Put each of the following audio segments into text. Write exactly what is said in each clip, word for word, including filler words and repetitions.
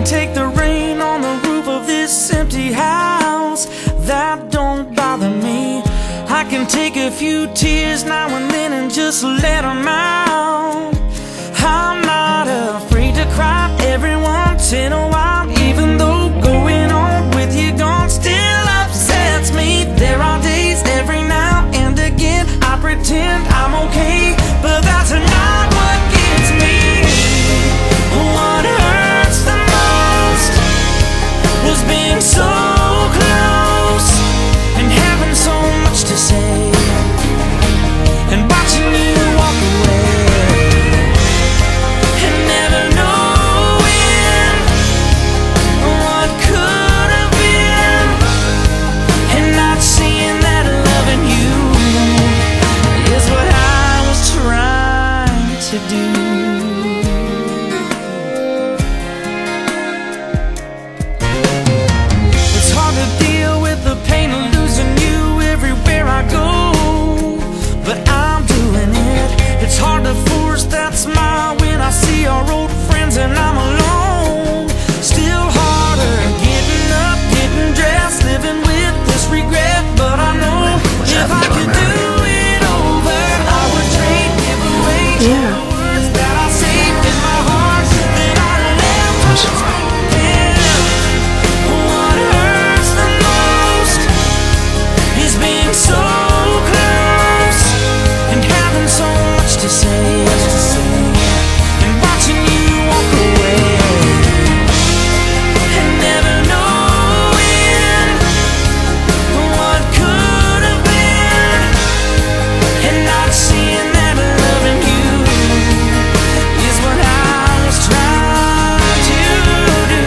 take the rain on the roof of this empty house. That don't bother me. I can take a few tears now and then and just let them out. I'm not afraid to cry every once in a while, even though going on with you gone still upsets me. There are days every now and again I pretend I'm okay, but that's not what gets me. What hurts the most was being so close and having so much to say, and watching you walk away and never knowing what could have been, and not seeing that loving you is what I was trying to do. It's hard to deal with the pain of losing you everywhere I go, but I'm doing it. It's hard to force that smile when I see our old friends and I'm alone. Still harder getting up, getting dressed, living with this regret. But I know if I could do it over, I would trade, give away Yeah. the words that I saved in my heart that I left I'm sorry. unspoken. What hurts the most is being so close and having so much to say, and watching you walk away and never knowing what could have been, and not seeing that loving you is what I was trying to do.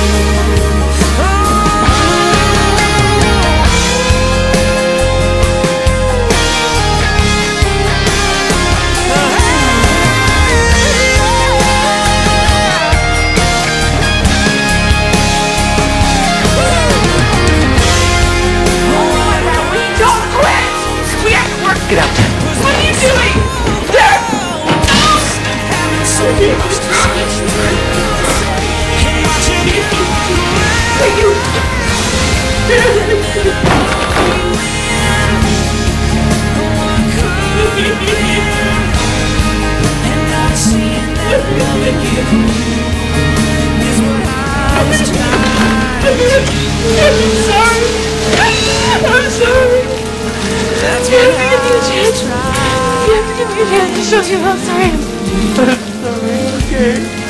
Don't quit! We have to work. Get out. What are you doing? There! I'm sorry. I'm sorry. That's You what have to give me a I chance. was trying. You have to give me a chance to show you how sorry I am. I'm sorry, okay?